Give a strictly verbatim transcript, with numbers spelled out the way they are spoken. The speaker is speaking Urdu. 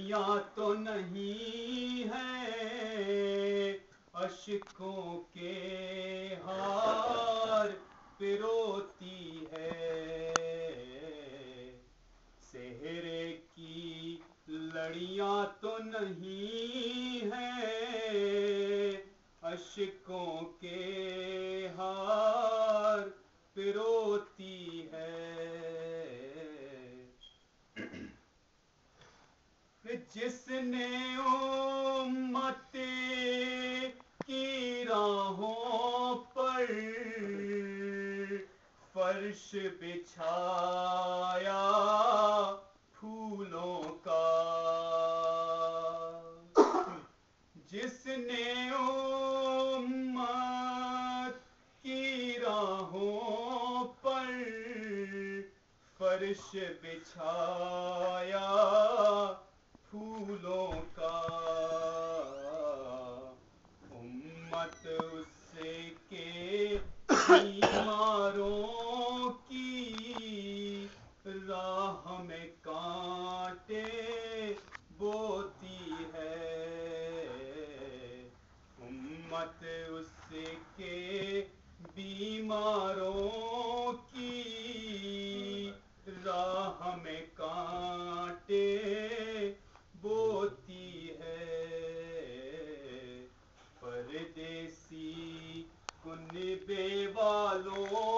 لڑیاں تو نہیں ہیں اشکوں کے ہار پروتی ہے، صحرے کی لڑیاں تو نہیں ہیں اشکوں کے ہار پروتی ہے، جس نے امت کی راہوں پر فرش بچھایا پھولوں کا، جس نے امت کی راہوں پر فرش بچھایا پھولوں کا، امت اس کے بیماروں کی راہ میں کانٹے بوتی ہے، امت اس کے بیماروں کی راہ میں کانٹے بوتی ہے، پردیسی کنبے والوں